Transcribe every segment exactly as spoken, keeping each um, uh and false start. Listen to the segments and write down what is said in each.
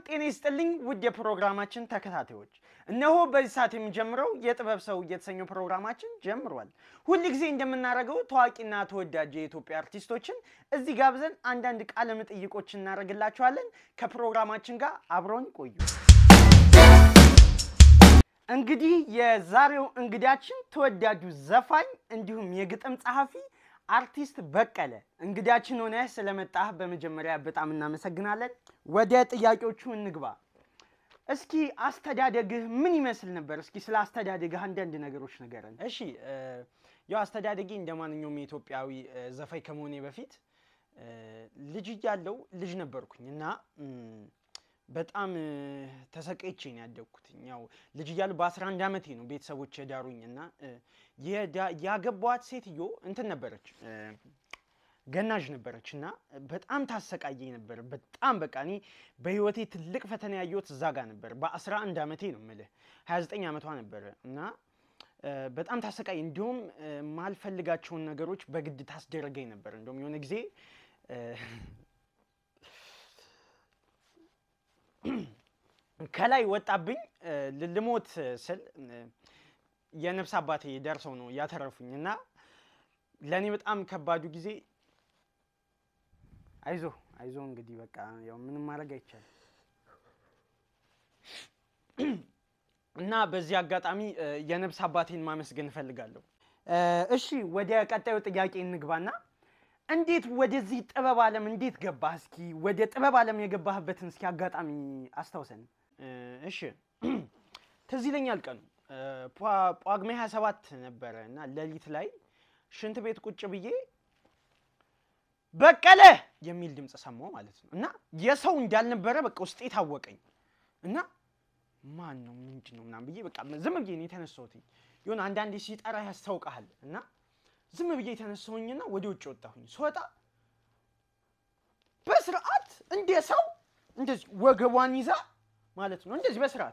ጤና ይስጥልኝ ውድ የፕሮግራማችን ተከታታዮች እነሆ በዚህ ሰዓት የሚጀምረው የጥበብ ሰው የተሰኘው ፕሮግራማችን ጀምሯል። ሁሉ ጊዜ እንደምናደርገው ታዋቂና ተወዳጅ የኢትዮጵያ አርቲስቶችን እዚህ ጋብዘን አንዳንድ ቃለ መጠይቆችን እናደርግላችኋለን። ከፕሮግራማችን ጋር አብሮን ቆዩ። እንግዲህ የዛሬው እንግዳችን ተወዳጁ ዘፋኝ እንዲሁም የግጥም ጸሐፊ አርቲስት በቀለ እንግዳችን ሆነ ስለመጣህ በመጀመሪያ በጣም እናመሰግናለን። ወደ ጥያቄዎቹ እንግባ። እስኪ አስተዳደግህ ምን ይመስል ነበር? እስኪ ስለ አስተዳደግህ አንዳንድ ነገሮች ንገረን። እሺ ያው አስተዳደጌ እንደማንኛውም ኢትዮጵያዊ ዘፋኝ ከመሆኔ በፊት ልጅ እያለሁ ልጅ ነበርኩኝና በጣም ተሰቀይቼ ነው ያደግኩት። ያው ልጅ እያለሁ በ11 አመቴ ነው ቤተሰቦቼ ዳሩኝና ያገባዋት ሴትዮ እንትን ነበረች ገናዥ ነበረችና በጣም ታሰቃየኝ ነበር። በጣም በቃ እኔ በህይወቴ ትልቅ ፈተና ያየሁት እዛ ጋር ነበር። በ11 አመቴ ነው ማለት ሃያ ዘጠኝ አመቷ ነበር እና በጣም ታሰቃየኝ። እንደውም ማልፈልጋቸውን ነገሮች በግድ ታስደረገኝ ነበር። እንደውም የሆነ ጊዜ ከላይ ወጣብኝ ልልሞት ስል የነፍስ አባቴ ደርሰው ነው ያተረፉኝና ለኔ በጣም ከባዱ ጊዜ አይዞ አይዞ እንግዲህ በቃ ያው ምንም ማድረግ አይቻልም። እና በዚህ አጋጣሚ የነፍስ አባቴን ማመስገን ፈልጋለሁ። እሺ ወደ ቀጣዩ ጥያቄ እንግባና እንዴት ወደዚህ ጥበብ ዓለም እንዴት ገባህ? እስኪ ወደ ጥበብ ዓለም የገባህበትን እስኪ አጋጣሚ አስታውሰን። እሺ ትዝ ይለኛል ቀኑ ጳጉሜ ሃያ ሰባት ነበር እና ሌሊት ላይ ሽንት ቤት ቁጭ ብዬ በቀለ የሚል ድምጽ ሰማሁ ማለት ነው። እና የሰው እንዳልነበረ በቃ ውስጤ ታወቀኝ እና ማን ነው ምንድነው ምናምን ብዬ በቃ ዝም ብዬ ነው የተነሳሁት። ይሁን አንዳንዴ ሲጠራ ያስታውቃል እና ዝም ብዬ ተነሳሁኝና ወደ ውጭ ወጣሁኝ። ስወጣ በስርዓት እንደ ሰው እንደዚህ ወገቧን ይዛ ማለት ነው እንደዚህ በስርዓት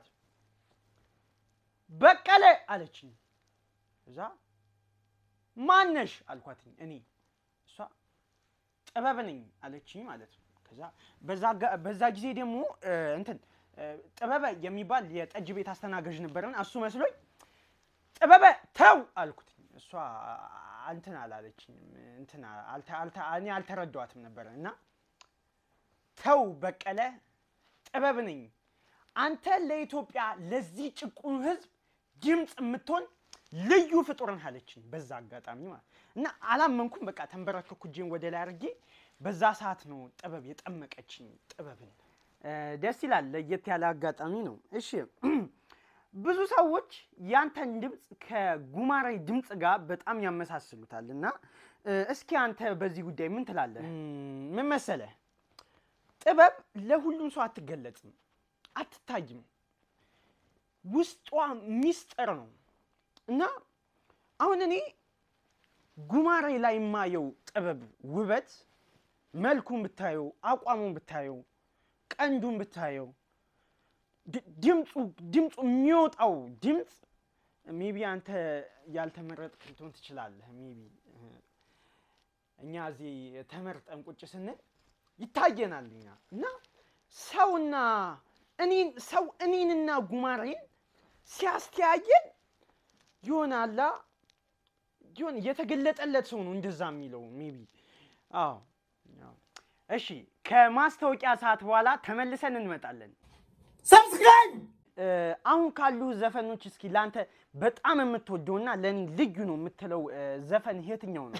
በቀለ አለችኝ። እዛ ማነሽ አልኳትኝ። እኔ እሷ ጥበብ ነኝ አለችኝ ማለት ነው። ከዛ በዛ በዛ ጊዜ ደግሞ እንትን ጥበበ የሚባል የጠጅ ቤት አስተናጋጅ ነበርና እሱ መስሎኝ ጥበበ ተው አልኩት። እሷ እንትን አላለችኝም እንትን አልተ አልተ እኔ አልተረዳኋትም ነበርና ተው በቀለ ጥበብ ነኝ አንተ ለኢትዮጵያ ለዚህ ጭቁን ህዝብ ድምጽ የምትሆን ልዩ ፍጡር ነህ አለችኝ። በዛ አጋጣሚ ማለት እና አላመንኩም። በቃ ተንበረከኩ እጄን ወደ ላይ አድርጌ በዛ ሰዓት ነው ጥበብ የጠመቀችኝ ጥበብን። ደስ ይላል። ለየት ያለ አጋጣሚ ነው። እሺ ብዙ ሰዎች ያንተን ድምጽ ከጉማሬ ድምጽ ጋር በጣም ያመሳስሉታልና እስኪ አንተ በዚህ ጉዳይ ምን ትላለህ? ምን መሰለህ ጥበብ ለሁሉም ሰው አትገለጽም አትታይም። ውስጧ ሚስጥር ነው እና አሁን እኔ ጉማሬ ላይ ማየው ጥበብ ውበት መልኩን ብታየው አቋሙን ብታየው ቀንዱን ብታየው ድምጹ ድምጹ የሚወጣው ድምጽ ሜቢ አንተ ያልተመረጥክ ልትሆን ትችላለህ። ሜቢ እኛ እዚህ ተመርጠን ቁጭ ስንል ይታየናልኛ እና ሰውና እኔን ሰው እኔንና ጉማሬን ሲያስተያየን ይሆናላ ይሆን የተገለጠለት ሰው ነው እንደዛ የሚለው ሜቢ። አዎ እሺ ከማስታወቂያ ሰዓት በኋላ ተመልሰን እንመጣለን። ሰብስክራይብ አሁን ካሉ ዘፈኖች እስኪ ላንተ በጣም የምትወደውና ለኔ ልዩ ነው የምትለው ዘፈን የትኛው ነው?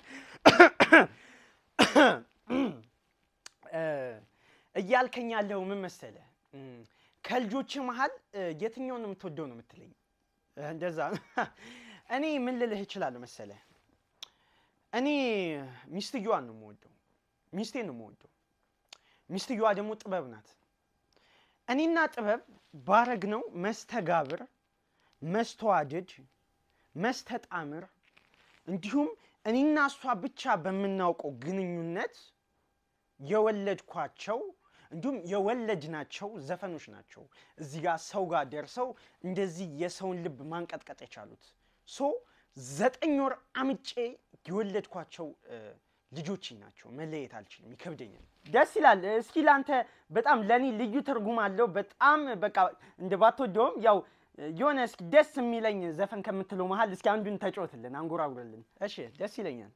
እያልከኝ ያለው ምን መሰለህ ከልጆች መሃል የትኛው ነው የምትወደው ነው የምትለኝ? እንደዛ እኔ ምን ልልህ እችላለሁ መሰለህ እኔ ሚስትየዋን ነው የምወደው ሚስቴን ነው የምወደው። ሚስትየዋ ደግሞ ጥበብ ናት። እኔና ጥበብ ባረግነው መስተጋብር መስተዋደድ መስተጣምር እንዲሁም እኔና እሷ ብቻ በመናውቀው ግንኙነት የወለድኳቸው እንዲሁም የወለድናቸው ዘፈኖች ናቸው እዚህ ጋር ሰው ጋር ደርሰው እንደዚህ የሰውን ልብ ማንቀጥቀጥ የቻሉት። ሶ ዘጠኝ ወር አምጬ የወለድኳቸው ልጆቼ ናቸው መለየት አልችልም ይከብደኛል ደስ ይላል እስኪ ላንተ በጣም ለኔ ልዩ ትርጉም አለው በጣም በቃ እንደ ባትወደውም ያው የሆነ እስኪ ደስ የሚለኝ ዘፈን ከምትለው መሃል እስኪ አንዱን ተጫወትልን አንጎራጉርልን እሺ ደስ ይለኛል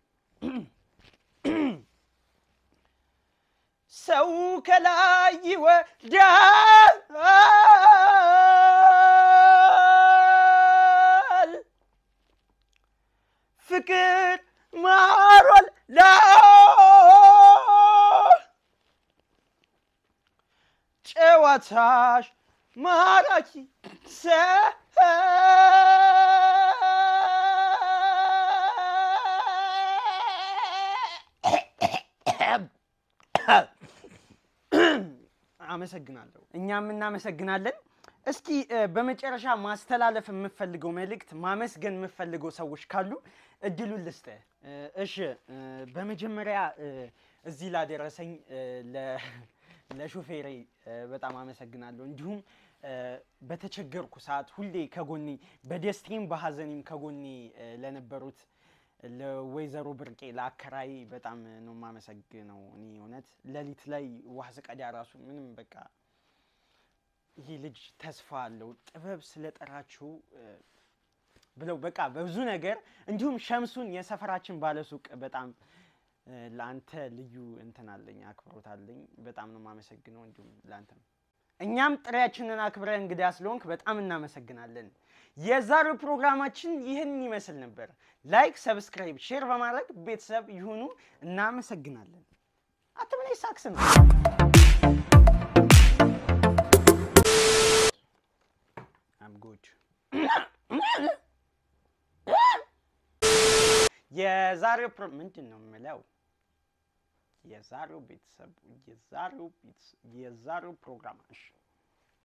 ሰው ከላይ ይወዳል ፍቅር ማሮል ላ ጨዋታሽ ማራኪ ሰ አመሰግናለሁ እኛም እናመሰግናለን እስኪ በመጨረሻ ማስተላለፍ የምፈልገው መልእክት ማመስገን የምፈልገው ሰዎች ካሉ እድሉን ልስጥ እሺ በመጀመሪያ እዚህ ላደረሰኝ ለ ለሹፌሬ በጣም አመሰግናለሁ እንዲሁም በተቸገርኩ ሰዓት ሁሌ ከጎኔ በደስታም በሐዘኔም ከጎኔ ለነበሩት ለወይዘሮ ብርቄ ለአከራይ በጣም ነው ማመሰግነው እኔ ሆነት ለሊት ላይ ውሃ ስቀዳ ራሱ ምንም በቃ ይሄ ልጅ ተስፋ አለው ጥበብ ስለጠራችሁ ብለው በቃ በብዙ ነገር እንዲሁም ሸምሱን የሰፈራችን ባለሱቅ በጣም ላንተ ልዩ እንትን አለኝ አክብሮት አለኝ በጣም ነው ማመሰግነው እንዲሁም ላንተም እኛም ጥሪያችንን አክብረን እንግዲህ አስሎንክ በጣም እናመሰግናለን የዛሬው ፕሮግራማችን ይህን ይመስል ነበር ላይክ ሰብስክራይብ ሼር በማድረግ ቤተሰብ ይሁኑ እናመሰግናለን አትምን ይሳክስ ነው I'm good የዛሬው ምንድነው የምለው የዛሬው ቤተሰብ የዛሬው የዛሬው ፕሮግራማችን